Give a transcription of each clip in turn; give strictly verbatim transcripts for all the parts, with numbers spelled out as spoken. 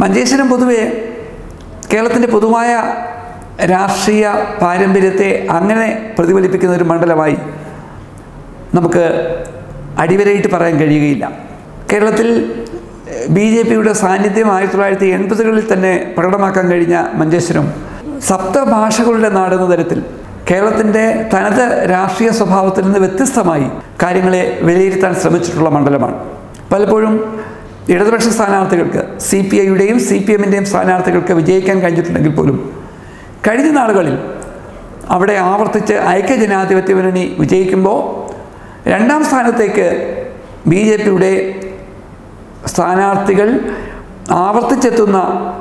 മഞ്ചേശ്വരം പൊതുവെ കേരളത്തിൻ്റെ പൊതുവായ രാഷ്ട്രീയ പാരമ്പര്യത്തെ അങ്ങനെ പ്രതിഫലിപ്പിക്കുന്ന ഒരു മണ്ഡലമായി നമുക്ക് അടിവരയിട്ട് പറയാൻ കഴിയുകയില്ല. കേരളത്തിൽ ബി ജെ പിയുടെ സാന്നിധ്യം ആയിരത്തി തൊള്ളായിരത്തി എൺപതുകളിൽ തന്നെ പ്രകടമാക്കാൻ കഴിഞ്ഞ മഞ്ചേശ്വരം സപ്തഭാഷകളുടെ നാടെന്ന തരത്തിൽ കേരളത്തിൻ്റെ തനത് രാഷ്ട്രീയ സ്വഭാവത്തിൽ നിന്ന് വ്യത്യസ്തമായി കാര്യങ്ങളെ വിലയിരുത്താൻ ശ്രമിച്ചിട്ടുള്ള മണ്ഡലമാണ്. പലപ്പോഴും ഇടതുപക്ഷ സ്ഥാനാർത്ഥികൾക്ക് സി പി ഐയുടെയും സി പി എമ്മിൻ്റെയും സ്ഥാനാർത്ഥികൾക്ക് വിജയിക്കാൻ കഴിഞ്ഞിട്ടുണ്ടെങ്കിൽ പോലും കഴിഞ്ഞ നാളുകളിൽ അവിടെ ആവർത്തിച്ച് ഐക്യജനാധിപത്യ മുന്നണി വിജയിക്കുമ്പോൾ രണ്ടാം സ്ഥാനത്തേക്ക് ബി ജെ പിയുടെ സ്ഥാനാർത്ഥികൾ ആവർത്തിച്ചെത്തുന്ന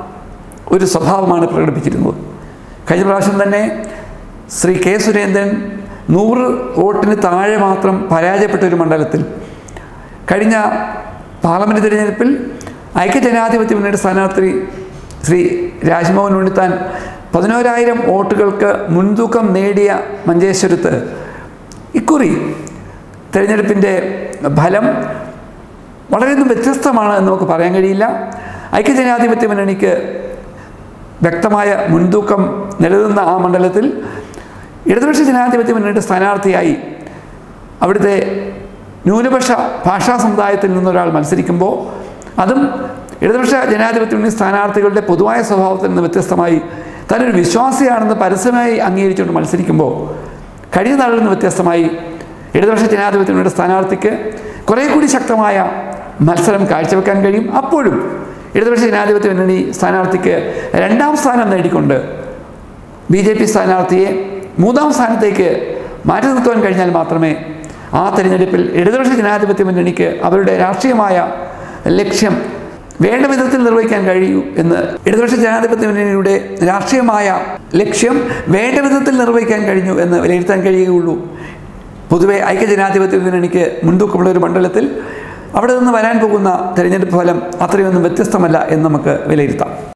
ഒരു സ്വഭാവമാണ് പ്രകടിപ്പിച്ചിരുന്നത്. കഴിഞ്ഞ പ്രാവശ്യം തന്നെ ശ്രീ കെ സുരേന്ദ്രൻ നൂറ് വോട്ടിന് താഴെ മാത്രം പരാജയപ്പെട്ട ഒരു മണ്ഡലത്തിൽ കഴിഞ്ഞ പാർലമെൻറ്റ് തിരഞ്ഞെടുപ്പിൽ ഐക്യജനാധിപത്യ മുന്നണി സ്ഥാനാർത്ഥി ശ്രീ രാജ്മോഹൻ ഉണ്ണിത്താൻ പതിനോരായിരം വോട്ടുകൾക്ക് മുൻതൂക്കം നേടിയ മഞ്ചേശ്വരത്ത് ഇക്കുറി തിരഞ്ഞെടുപ്പിൻ്റെ ഫലം വളരെയൊന്നും വ്യത്യസ്തമാണ് എന്ന് നമുക്ക് പറയാൻ കഴിയില്ല. ഐക്യജനാധിപത്യ മുന്നണിക്ക് വ്യക്തമായ മുൻതൂക്കം നിലനിന്ന ആ മണ്ഡലത്തിൽ ഇടതുപക്ഷ ജനാധിപത്യ മുന്നണിയുടെ സ്ഥാനാർത്ഥിയായി അവിടുത്തെ ന്യൂനപക്ഷ ഭാഷാ സമുദായത്തിൽ നിന്നൊരാൾ മത്സരിക്കുമ്പോൾ അതും ഇടതുപക്ഷ ജനാധിപത്യ മുന്നണി സ്ഥാനാർത്ഥികളുടെ പൊതുവായ സ്വഭാവത്തിൽ നിന്ന് വ്യത്യസ്തമായി താനൊരു വിശ്വാസിയാണെന്ന് പരസ്യമായി അംഗീകരിച്ചുകൊണ്ട് മത്സരിക്കുമ്പോൾ കഴിഞ്ഞ നാളിൽ നിന്ന് വ്യത്യസ്തമായി ഇടതുപക്ഷ ജനാധിപത്യ മുന്നണിയുടെ സ്ഥാനാർത്ഥിക്ക് കുറേ കൂടി ശക്തമായ മത്സരം കാഴ്ചവെക്കാൻ കഴിയും. അപ്പോഴും ഇടതുപക്ഷ ജനാധിപത്യ മുന്നണി സ്ഥാനാർത്ഥിക്ക് രണ്ടാം സ്ഥാനം നേടിക്കൊണ്ട് ബി ജെ പി സ്ഥാനാർത്ഥിയെ മൂന്നാം സ്ഥാനത്തേക്ക് മാറ്റി നിർത്തുവാൻ കഴിഞ്ഞാൽ മാത്രമേ ആ തെരഞ്ഞെടുപ്പിൽ ഇടതുപക്ഷ ജനാധിപത്യ മുന്നണിക്ക് അവരുടെ രാഷ്ട്രീയമായ ലക്ഷ്യം വേണ്ട വിധത്തിൽ നിർവഹിക്കാൻ കഴിയൂ എന്ന് ഇടതുപക്ഷ ജനാധിപത്യ മുന്നണിയുടെ രാഷ്ട്രീയമായ ലക്ഷ്യം വേണ്ട വിധത്തിൽ നിർവഹിക്കാൻ കഴിഞ്ഞു എന്ന് വിലയിരുത്താൻ കഴിയുകയുള്ളൂ. പൊതുവെ ഐക്യജനാധിപത്യ മുന്നണിക്ക് മുൻതൂക്കമുള്ള ഒരു മണ്ഡലത്തിൽ അവിടെ നിന്ന് വരാൻ പോകുന്ന തെരഞ്ഞെടുപ്പ് ഫലം അത്രയൊന്നും വ്യത്യസ്തമല്ല എന്ന് നമുക്ക് വിലയിരുത്താം.